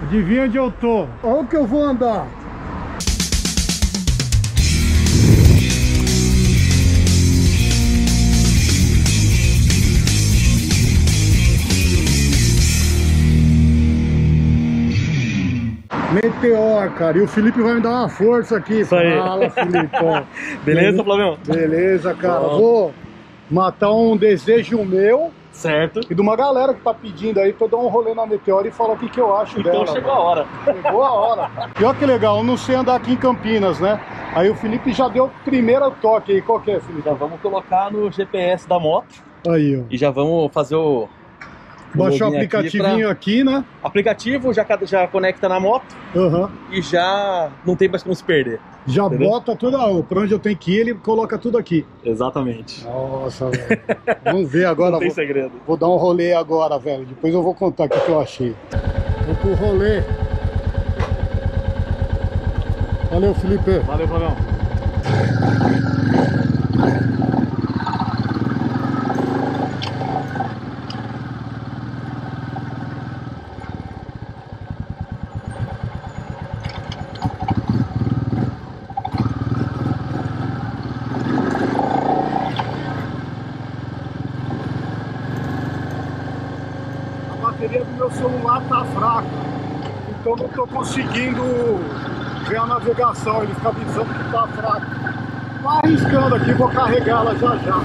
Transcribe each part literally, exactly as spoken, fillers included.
Adivinha onde eu tô? Onde que eu vou andar? Meteor, cara. E o Felipe vai me dar uma força aqui. Isso aí. Fala, Felipe. Beleza, Flavião? Beleza, cara. Bom. Vou matar um desejo meu. Certo. E de uma galera que tá pedindo aí pra eu dar um rolê na Meteor e falar o que, que eu acho então dela. Então chegou mano. a hora. Chegou a hora. E olha que legal, eu não sei andar aqui em Campinas, né? Aí o Felipe já deu o primeiro toque aí. Qual que é, Felipe? Já vamos colocar no G P S da moto. Aí, ó. E já vamos fazer o... Baixar o aplicativinho aqui, aqui, né? Aplicativo já, já conecta na moto. Uhum. E já não tem mais como se perder. Já entendeu? Bota tudo, pra onde eu tenho que ir, ele coloca tudo aqui. Exatamente. Nossa, velho. Vamos ver agora. Não tem vou, segredo. Vou dar um rolê agora, velho. Depois eu vou contar o que, que eu achei. Vou pro rolê. Valeu, Felipe. Valeu, Flavião. A bateria do meu celular tá fraca, então não tô conseguindo ver a navegação, ele fica avisando que tá fraco. Tô arriscando aqui, vou carregá-la já já.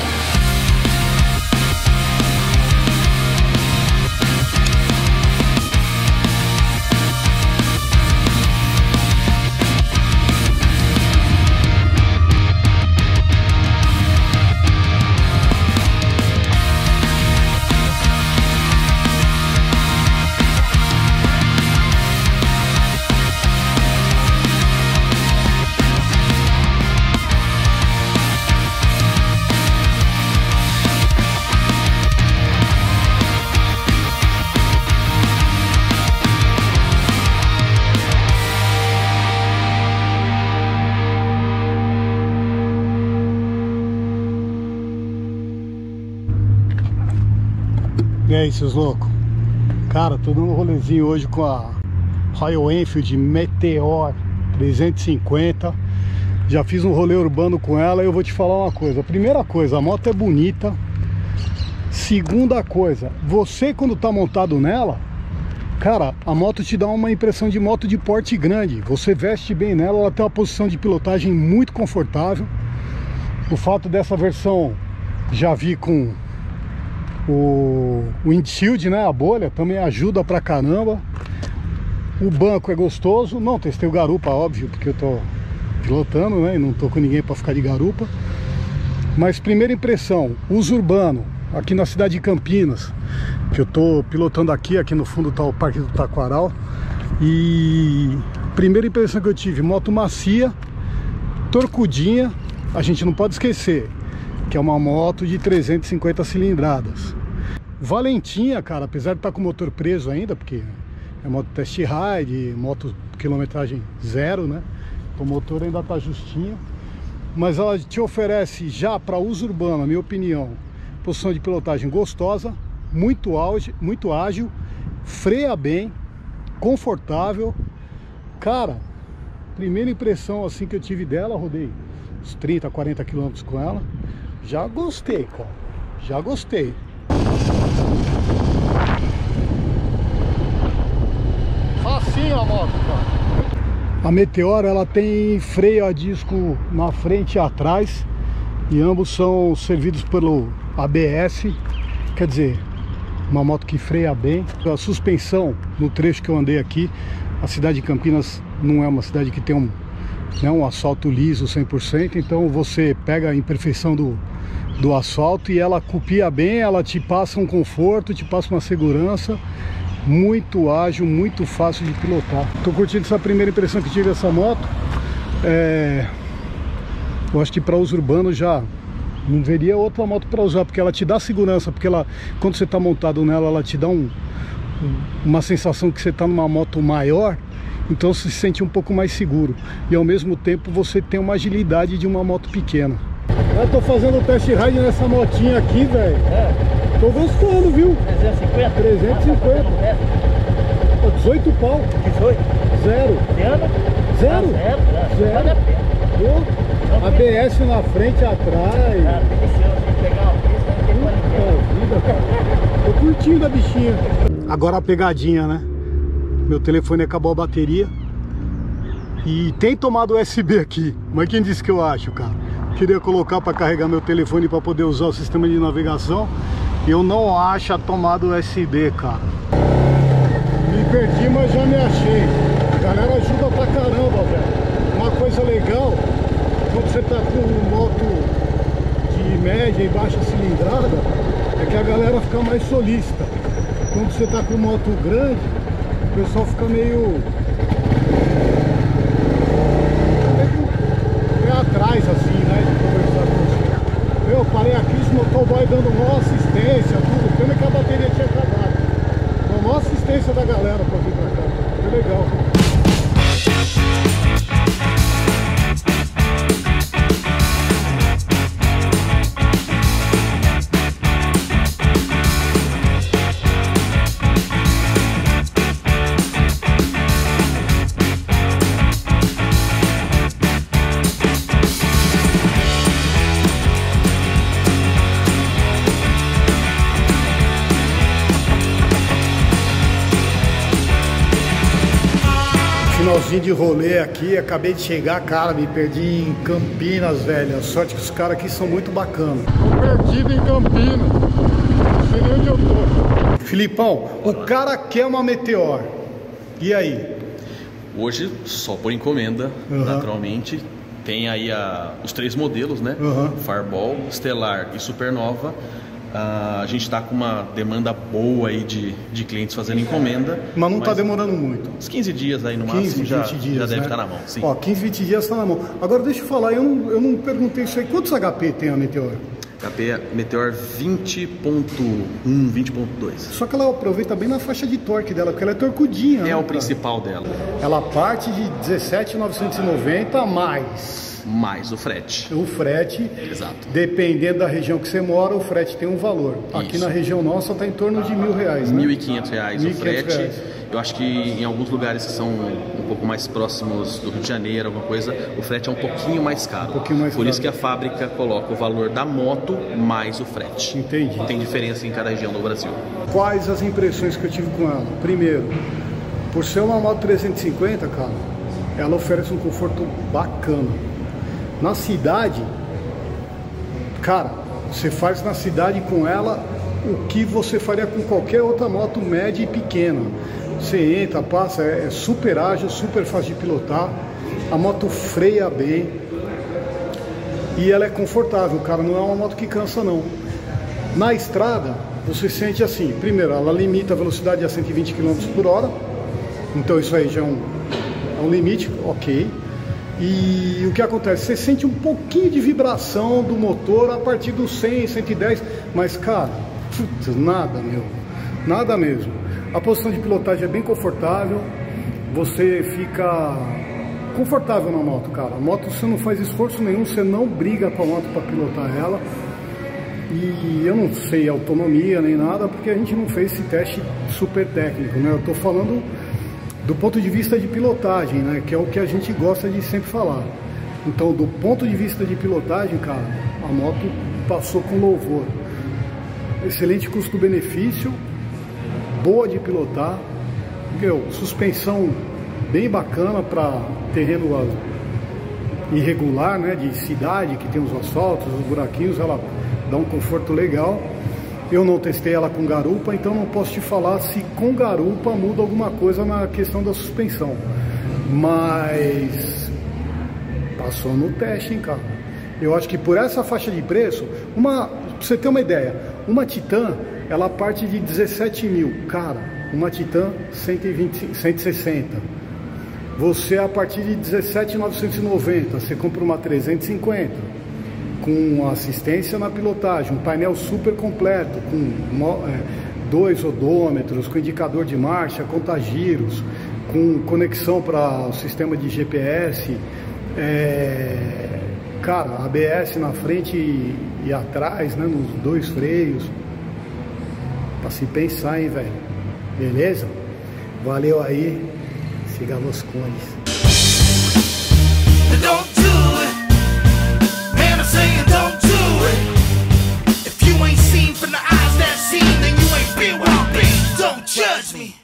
E aí, seus loucos? Cara, tô dando um rolezinho hoje com a Royal Enfield Meteor trezentos e cinquenta. Já fiz um rolê urbano com ela e eu vou te falar uma coisa. Primeira coisa, a moto é bonita. Segunda coisa, você quando tá montado nela, cara, a moto te dá uma impressão de moto de porte grande. Você veste bem nela, ela tem uma posição de pilotagem muito confortável. O fato dessa versão já vi com o windshield, né, a bolha, também ajuda pra caramba. O banco é gostoso. Não testei o garupa, óbvio, porque eu tô pilotando, né, e não tô com ninguém pra ficar de garupa. Mas primeira impressão, uso urbano, aqui na cidade de Campinas, que eu tô pilotando aqui, aqui no fundo tá o Parque do Taquaral. E primeira impressão que eu tive, moto macia, torcudinha. A gente não pode esquecer que é uma moto de trezentas e cinquenta cilindradas. Valentinha, cara, apesar de estar com o motor preso ainda, porque é moto test ride, moto quilometragem zero, né? Então o motor ainda tá justinho. Mas ela te oferece já para uso urbano, na minha opinião, posição de pilotagem gostosa, muito ágil, muito ágil, freia bem, confortável. Cara, primeira impressão assim que eu tive dela, rodei uns trinta, quarenta quilômetros com ela. Já gostei, cara. Já gostei. Facinho a moto, cara. A Meteor, ela tem freio a disco na frente e atrás. E ambos são servidos pelo A B S. Quer dizer, uma moto que freia bem. A suspensão, no trecho que eu andei aqui, a cidade de Campinas não é uma cidade que tem um, né, um asfalto liso cem por cento. Então você pega a imperfeição do do asfalto e ela copia bem, ela te passa um conforto, te passa uma segurança, muito ágil, muito fácil de pilotar. Tô curtindo essa primeira impressão que tive dessa moto. É... Eu acho que para uso urbano já não veria outra moto para usar, porque ela te dá segurança, porque ela, quando você está montado nela, ela te dá um, uma sensação que você está numa moto maior, então você se sente um pouco mais seguro. E ao mesmo tempo você tem uma agilidade de uma moto pequena. Eu tô fazendo o test ride nessa motinha aqui, velho. É. Tô gostando, viu? trezentos e cinquenta? trezentos e cinquenta. dezoito pau. dezoito. Zero. Zero? Zero? Zero, Zero. vale a pena. Pô, A B S na frente e atrás. Ah, delicioso, tem que pegar uma pista, não tem pra ninguém. Vida, cara. Tô curtindo a bichinha. Agora a pegadinha, né? Meu telefone acabou a bateria. E tem tomado U S B aqui. Mas quem disse que eu acho, cara? Queria colocar para carregar meu telefone para poder usar o sistema de navegação. E eu não acho a tomada U S B, cara. Me perdi, mas já me achei. A galera ajuda pra caramba, velho. Uma coisa legal, quando você tá com moto de média e baixa cilindrada, é que a galera fica mais solícita. Quando você tá com moto grande, o pessoal fica meio... meio atrás, assim, né, de conversar com você. Eu parei aqui, os motoboy dando maior assistência, tudo. Pena que a bateria tinha acabado. A maior assistência da galera pra vir pra cá. Foi legal. Finalzinho de rolê aqui, acabei de chegar, cara, me perdi em Campinas, velho. A sorte que os caras aqui são muito bacanas. Tô perdido em Campinas, não sei nem onde eu tô. Filipão, o cara quer uma Meteor, e aí? Hoje, só por encomenda, Uhum. naturalmente. Tem aí a, os três modelos, né? Uhum. Fireball, Stellar e Supernova. Uh, a gente está com uma demanda boa aí de, de clientes fazendo encomenda. Mas não está demorando muito. Uns quinze dias aí no quinze, máximo já, vinte dias, já deve né? estar na mão. Sim. Ó, quinze, vinte dias está na mão. Agora deixa eu falar, eu não, eu não perguntei isso aí. Quantos H P tem a Meteor? H P Meteor vinte ponto um, vinte ponto dois. Só que ela aproveita bem na faixa de torque dela, porque ela é torcudinha. É né, o cara? principal dela. Ela parte de dezessete mil novecentos e noventa a mais. Mais o frete. O frete, Exato. dependendo da região que você mora, o frete tem um valor. Aqui Isso. na região nossa está em torno de mil reais, né? mil e quinhentos reais mil o e quinhentos frete. reais. Eu acho que em alguns lugares que são um pouco mais próximos do Rio de Janeiro, alguma coisa, o frete é um pouquinho mais caro. Um pouquinho mais Por caro. isso que a fábrica coloca o valor da moto mais o frete. Entendi. Tem diferença em cada região do Brasil. Quais as impressões que eu tive com ela? Primeiro, por ser uma moto trezentos e cinquenta, cara, ela oferece um conforto bacana. Na cidade, cara, você faz na cidade com ela o que você faria com qualquer outra moto média e pequena. Você entra, passa, é super ágil, super fácil de pilotar. A moto freia bem e ela é confortável, cara, não é uma moto que cansa não. Na estrada, você sente assim, primeiro, ela limita a velocidade a cento e vinte quilômetros por hora, então isso aí já é um, é um limite, ok. E o que acontece? Você sente um pouquinho de vibração do motor a partir dos cem, cento e dez, mas cara, putz, nada, meu, nada mesmo. A posição de pilotagem é bem confortável, você fica confortável na moto, cara. A moto você não faz esforço nenhum, você não briga com a moto para pilotar ela. E eu não sei autonomia nem nada, porque a gente não fez esse teste super técnico, né? Eu tô falando do ponto de vista de pilotagem, né? Que é o que a gente gosta de sempre falar. Então, do ponto de vista de pilotagem, cara, a moto passou com louvor. Excelente custo-benefício, boa de pilotar, meu, suspensão bem bacana para terreno irregular, né? De cidade, que tem os asfaltos, os buraquinhos, ela dá um conforto legal. Eu não testei ela com garupa, então não posso te falar se com garupa muda alguma coisa na questão da suspensão. Mas passou no teste, hein, cara. Eu acho que por essa faixa de preço, uma, pra você ter uma ideia, uma Titan, ela parte de dezessete mil. Cara, uma Titan cento e vinte, cento e sessenta. Você a partir de dezessete mil novecentos e noventa, você compra uma trezentos e cinquenta. Com assistência na pilotagem, um painel super completo, com é, dois odômetros, com indicador de marcha, contagiros, com conexão para o sistema de G P S, é, cara, A B S na frente e, e atrás, né, nos dois freios, para se pensar, hein, velho, beleza? Valeu aí, siga os cones. Don't do it, man, I'm saying don't do it. If you ain't seen from the eyes that seen, then you ain't been where I've been. Don't judge me.